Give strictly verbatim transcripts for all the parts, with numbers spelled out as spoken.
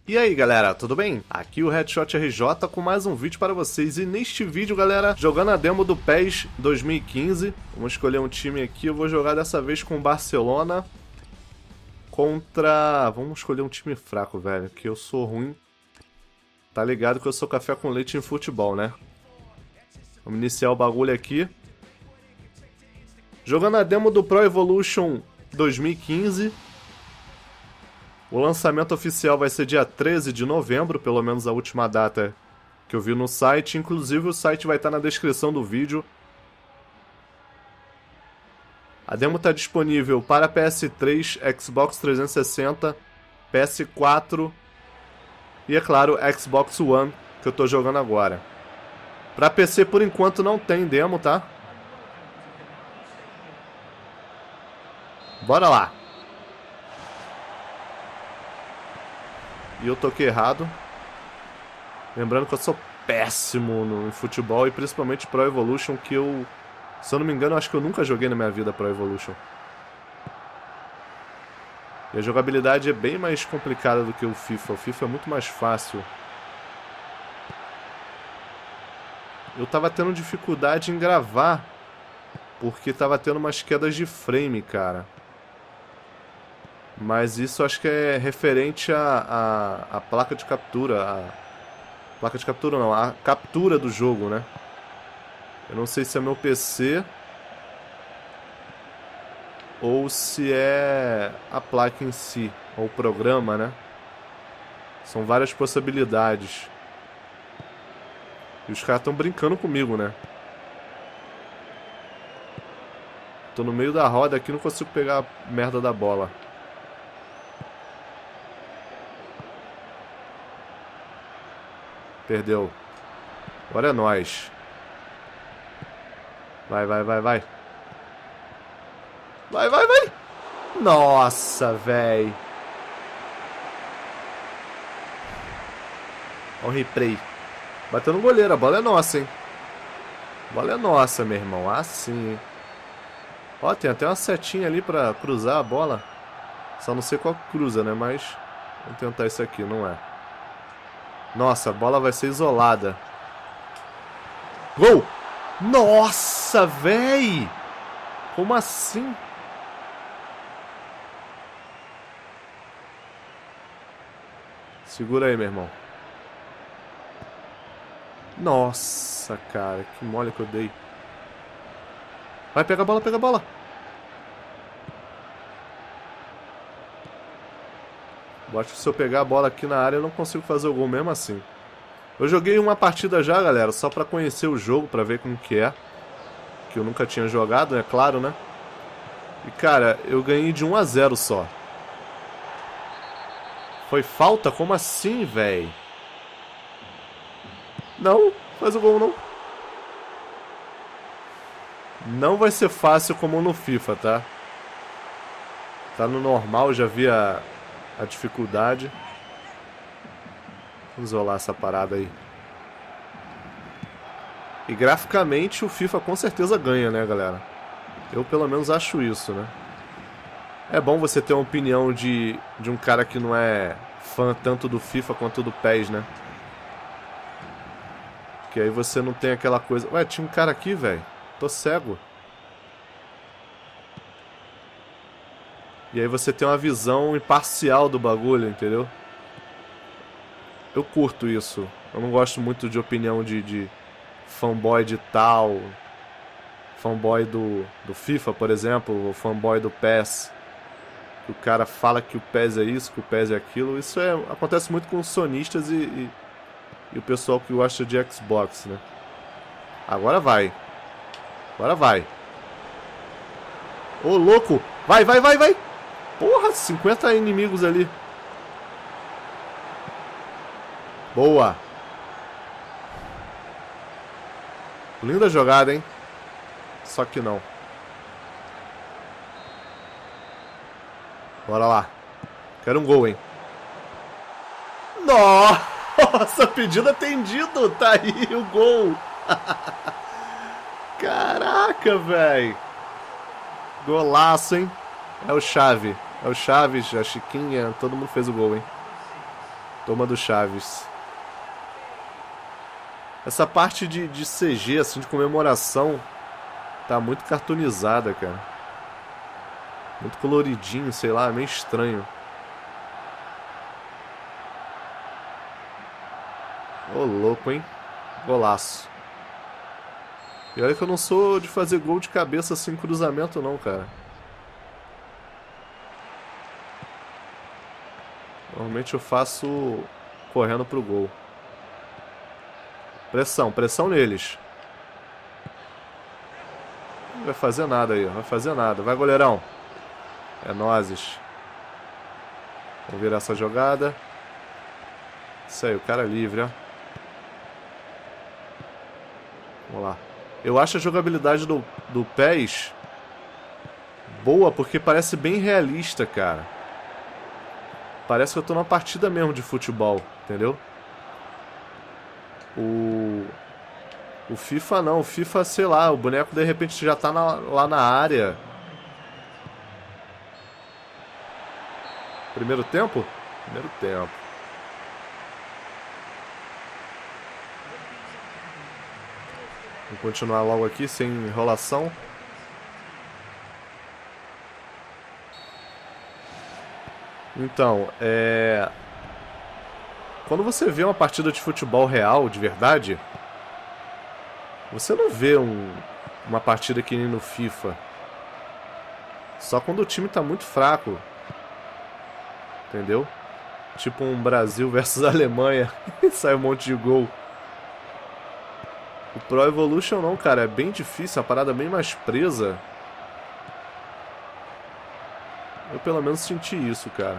E aí galera, tudo bem? Aqui o Headshot R J com mais um vídeo para vocês. E neste vídeo, galera, jogando a demo do PES dois mil e quinze. Vamos escolher um time aqui, eu vou jogar dessa vez com o Barcelona contra... Vamos escolher um time fraco, velho, que eu sou ruim. Tá ligado que eu sou café com leite em futebol, né? Vamos iniciar o bagulho aqui. Jogando a demo do Pro Evolution dois mil e quinze. O lançamento oficial vai ser dia treze de novembro, pelo menos a última data que eu vi no site. Inclusive o site vai estar na descrição do vídeo. A demo está disponível para P S três, Xbox trezentos e sessenta, P S quatro e, é claro, Xbox One, que eu estou jogando agora. Para P C, por enquanto, não tem demo, tá? Bora lá! E eu toquei errado. Lembrando que eu sou péssimo no futebol e principalmente Pro Evolution, que eu, se eu não me engano, acho que eu nunca joguei na minha vida Pro Evolution. E a jogabilidade é bem mais complicada do que o FIFA. O FIFA é muito mais fácil. Eu tava tendo dificuldade em gravar porque tava tendo umas quedas de frame, cara. Mas isso acho que é referente à a, a, a placa de captura. A placa de captura não, a captura do jogo, né? Eu não sei se é meu P C ou se é a placa em si, ou o programa, né? São várias possibilidades. E os caras estão brincando comigo, né? Tô no meio da roda aqui, não consigo pegar a merda da bola. Perdeu. Agora é nóis. Vai, vai, vai, vai. Vai, vai, vai. Nossa, véi. Olha o replay. Bateu no goleiro. A bola é nossa, hein. A bola é nossa, meu irmão. Assim, hein. Ó, tem até uma setinha ali pra cruzar a bola. Só não sei qual cruza, né. Mas vamos tentar isso aqui. Não é. Nossa, a bola vai ser isolada. Gol! Nossa, véi! Como assim? Segura aí, meu irmão. Nossa, cara, que mole que eu dei. Vai, pega a bola, pega a bola. Eu acho que se eu pegar a bola aqui na área eu não consigo fazer o gol mesmo assim. Eu joguei uma partida já, galera, só pra conhecer o jogo, pra ver como que é. Que eu nunca tinha jogado, é claro, né? E, cara, eu ganhei de um a zero só. Foi falta? Como assim, véi? Não, faz o gol não. Não vai ser fácil como no FIFA, tá? Tá no normal, já vi a... a dificuldade. Vamos isolar essa parada aí. E graficamente o FIFA com certeza ganha, né, galera? Eu pelo menos acho isso, né? É bom você ter uma opinião de, de um cara que não é fã tanto do FIFA quanto do PES, né? Que aí você não tem aquela coisa... Ué, tinha um cara aqui, velho. Tô cego. E aí você tem uma visão imparcial do bagulho, entendeu? Eu curto isso. Eu não gosto muito de opinião de, de fanboy de tal. Fanboy do, do FIFA, por exemplo. Ou fanboy do PES. Que o cara fala que o PES é isso, que o PES é aquilo. Isso é, acontece muito com os sonistas e, e, e o pessoal que gosta de Xbox, né? Agora vai. Agora vai. Ô, louco! Vai, vai, vai, vai! Porra, cinquenta inimigos ali. Boa. Linda jogada, hein? Só que não. Bora lá. Quero um gol, hein? Nossa, pedido atendido. Tá aí o gol. Caraca, velho. Golaço, hein? É o Xavi. É o Chaves, a Chiquinha, todo mundo fez o gol, hein? Toma do Chaves. Essa parte de, de C G, assim, de comemoração, tá muito cartoonizada, cara. Muito coloridinho, sei lá, meio estranho. Ô, louco, hein? Golaço. E olha que eu não sou de fazer gol de cabeça assim, cruzamento não, cara. Normalmente eu faço correndo pro gol. Pressão, pressão neles. Não vai fazer nada aí, não vai fazer nada. Vai, goleirão. É nozes. Vamos virar essa jogada. Isso aí, o cara é livre, ó. Vamos lá. Eu acho a jogabilidade do, do P E S boa porque parece bem realista, cara. Parece que eu tô numa partida mesmo de futebol, entendeu? O... O FIFA não, o FIFA, sei lá, o boneco de repente já tá na, lá na área. Primeiro tempo? Primeiro tempo. Vou continuar logo aqui, sem enrolação. Então, é... Quando você vê uma partida de futebol real, de verdade, você não vê um... uma partida que nem no FIFA. Só quando o time tá muito fraco. Entendeu? Tipo um Brasil versus Alemanha. Sai um monte de gol. O Pro Evolution não, cara. É bem difícil. A parada bem mais presa. Eu pelo menos senti isso, cara.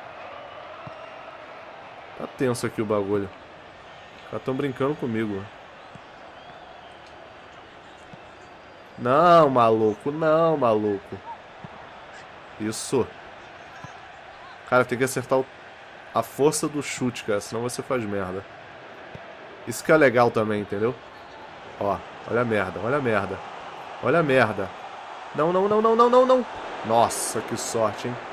Tá tenso aqui o bagulho. Os caras tão brincando comigo. Não, maluco. Não, maluco. Isso. Cara, tem que acertar o... a força do chute, cara. Senão você faz merda. Isso que é legal também, entendeu? Ó, olha a merda, olha a merda. Olha a merda. Não, não, não, não, não, não, não. Nossa, que sorte, hein?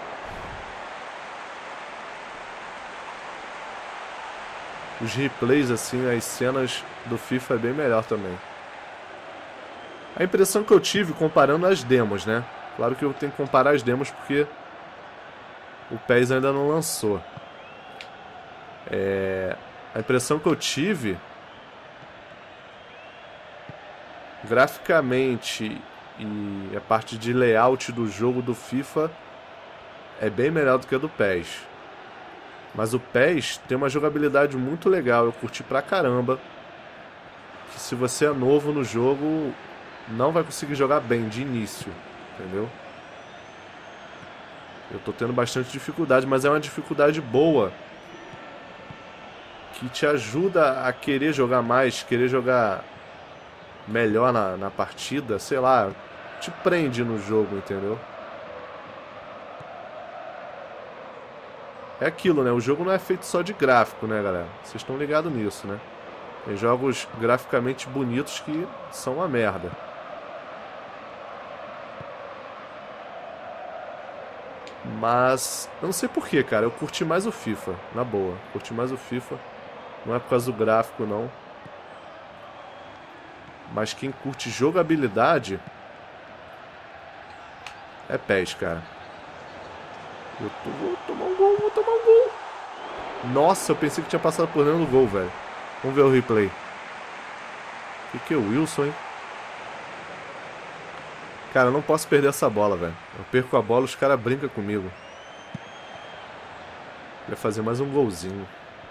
Os replays, assim, as cenas do FIFA é bem melhor também. A impressão que eu tive comparando as demos, né? Claro que eu tenho que comparar as demos porque o P E S ainda não lançou. É... A impressão que eu tive... graficamente e a parte de layout do jogo do FIFA é bem melhor do que a do P E S. Mas o P E S tem uma jogabilidade muito legal, eu curti pra caramba. Que se você é novo no jogo, não vai conseguir jogar bem de início, entendeu? Eu tô tendo bastante dificuldade, mas é uma dificuldade boa. Que te ajuda a querer jogar mais, querer jogar melhor na, na partida, sei lá, te prende no jogo, entendeu? É aquilo, né? O jogo não é feito só de gráfico, né, galera? Vocês estão ligados nisso, né? Tem jogos graficamente bonitos que são uma merda. Mas, eu não sei porquê, cara. Eu curti mais o FIFA, na boa. Curti mais o FIFA. Não é por causa do gráfico, não. Mas quem curte jogabilidade é P E S, cara. Eu tô, vou tomar um gol, vou tomar um gol. Nossa, eu pensei que tinha passado por dentro do gol, velho. Vamos ver o replay. O que, que é o Wilson, hein? Cara, eu não posso perder essa bola, velho. Eu perco a bola, os caras brincam comigo. Vai fazer mais um golzinho.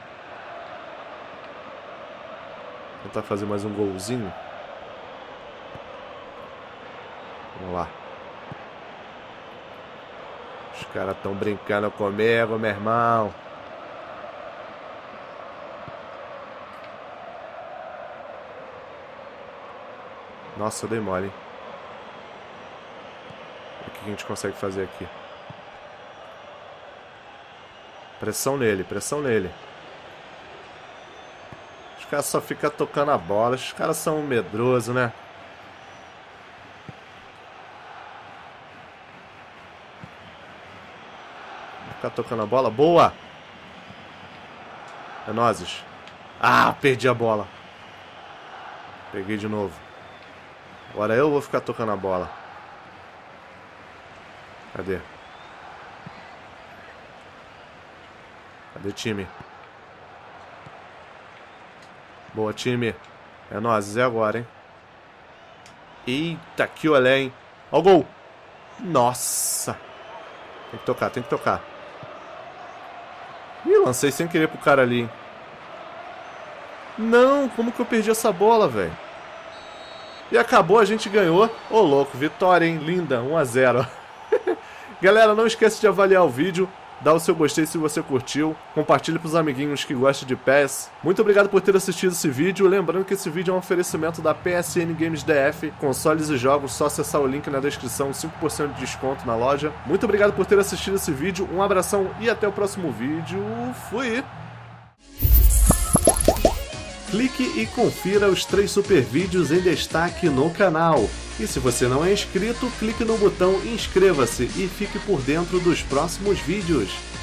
Tentar fazer mais um golzinho. Vamos lá. Os caras estão brincando comigo, meu irmão. Nossa, eu dei mole, hein? O que a gente consegue fazer aqui? Pressão nele, pressão nele. Os caras só ficam tocando a bola. Os caras são medrosos, né? Ficar tocando a bola. Boa! É nozes. Ah, perdi a bola. Peguei de novo. Agora eu vou ficar tocando a bola. Cadê? Cadê time? Boa, time. É nozes, é agora, hein? Eita, que olé, hein? Ó o gol. Nossa. Tem que tocar, tem que tocar. Ih, lancei sem querer pro cara ali, hein? Não, como que eu perdi essa bola, velho? E acabou, a gente ganhou. Ô, louco, vitória, hein? Linda, um a zero. Galera, não esqueça de avaliar o vídeo, dá o seu gostei se você curtiu, compartilhe pros amiguinhos que gostam de P E S. Muito obrigado por ter assistido esse vídeo, lembrando que esse vídeo é um oferecimento da P S N Games D F, consoles e jogos, só acessar o link na descrição, cinco por cento de desconto na loja. Muito obrigado por ter assistido esse vídeo, um abração e até o próximo vídeo. Fui! Clique e confira os três super vídeos em destaque no canal. E se você não é inscrito, clique no botão inscreva-se e fique por dentro dos próximos vídeos.